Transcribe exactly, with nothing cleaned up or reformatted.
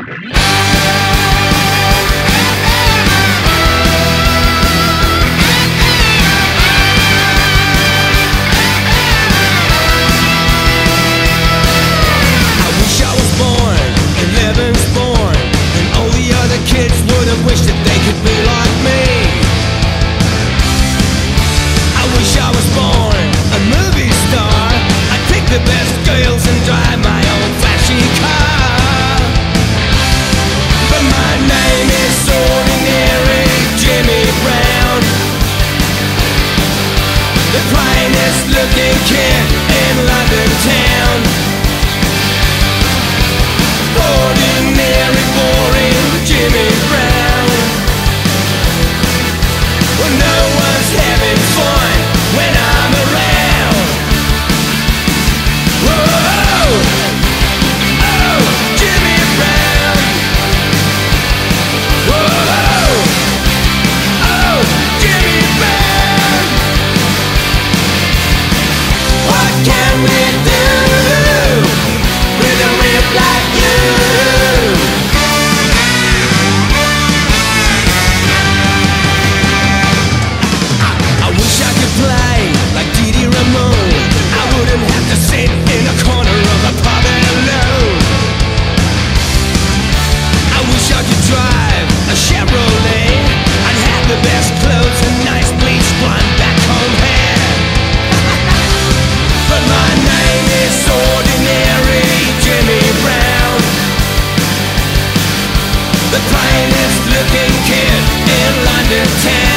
Wish that they could be like me. I wish I was born a movie star. I'd pick the best girls and drive my own flashy car. But my name is ordinary Jimmy Brown, the plainest looking kid in London town. Ordinary, boring Jimmy Brown. No one's having fun when I'm around. Whoa, oh, Jimmy Brown. Whoa, oh, Jimmy Brown. What can we do with a rip like you? Play like Didi Ramone. I wouldn't have to sit in a corner of a pub alone. I wish I could drive a Chevrolet. I'd have the best clothes and nice bleach blonde back home hair. But my name is ordinary Jimmy Brown, the plainest looking kid in London town.